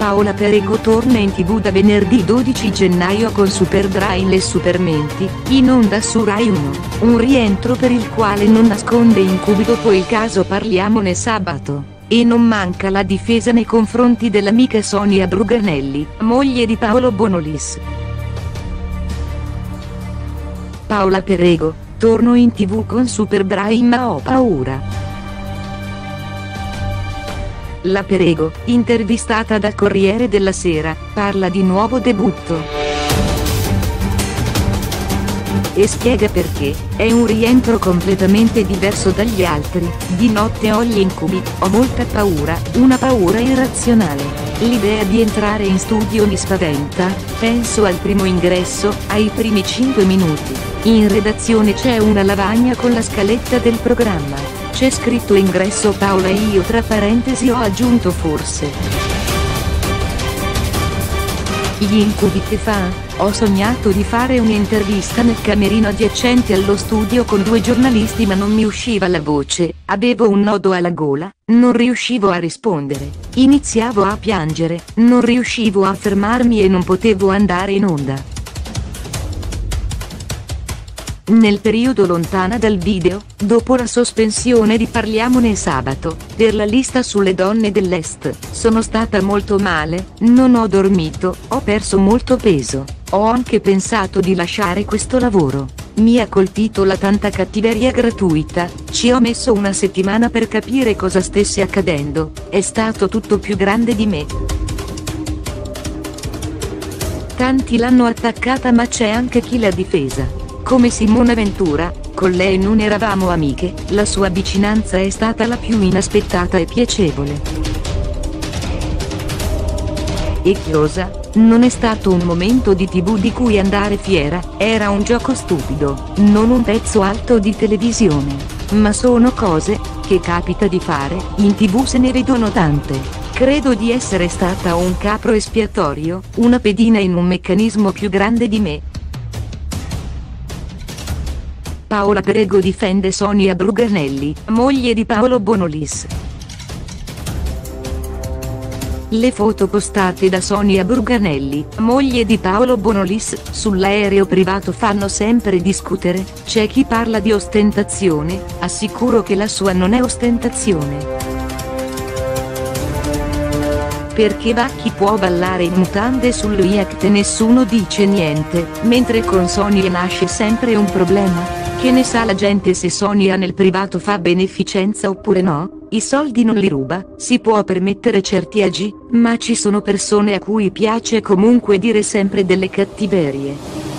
Paola Perego torna in TV da venerdì 12 gennaio con Super Brain e Supermenti, in onda su Rai 1, un rientro per il quale non nasconde incubi dopo il caso Parliamone sabato, e non manca la difesa nei confronti dell'amica Sonia Bruganelli, moglie di Paolo Bonolis. Paola Perego, torno in TV con Super Brain ma ho paura. La Perego, intervistata da Corriere della Sera, parla di nuovo debutto. E spiega perché, è un rientro completamente diverso dagli altri, di notte ho gli incubi, ho molta paura, una paura irrazionale. L'idea di entrare in studio mi spaventa, penso al primo ingresso, ai primi 5 minuti. In redazione c'è una lavagna con la scaletta del programma. C'è scritto ingresso Paola e io tra parentesi ho aggiunto forse. Gli incubi che fa? Ho sognato di fare un'intervista nel camerino adiacente allo studio con 2 giornalisti ma non mi usciva la voce, avevo un nodo alla gola, non riuscivo a rispondere, iniziavo a piangere, non riuscivo a fermarmi e non potevo andare in onda. Nel periodo lontana dal video, dopo la sospensione di Parliamone sabato, per la lista sulle donne dell'Est, sono stata molto male, non ho dormito, ho perso molto peso, ho anche pensato di lasciare questo lavoro. Mi ha colpito la tanta cattiveria gratuita, ci ho messo una settimana per capire cosa stesse accadendo, è stato tutto più grande di me. Tanti l'hanno attaccata ma c'è anche chi l'ha difesa. Come Simona Ventura, con lei non eravamo amiche, la sua vicinanza è stata la più inaspettata e piacevole. E Chiosa, non è stato un momento di TV di cui andare fiera, era un gioco stupido, non un pezzo alto di televisione. Ma sono cose che capita di fare, in TV se ne vedono tante. Credo di essere stata un capro espiatorio, una pedina in un meccanismo più grande di me. Paola Perego difende Sonia Bruganelli, moglie di Paolo Bonolis. Le foto postate da Sonia Bruganelli, moglie di Paolo Bonolis, sull'aereo privato fanno sempre discutere, c'è chi parla di ostentazione, assicuro che la sua non è ostentazione. Perché Vacchi può ballare in mutande sul React e nessuno dice niente, mentre con Sonia nasce sempre un problema? Che ne sa la gente se Sonia nel privato fa beneficenza oppure no? I soldi non li ruba, si può permettere certi agi, ma ci sono persone a cui piace comunque dire sempre delle cattiverie.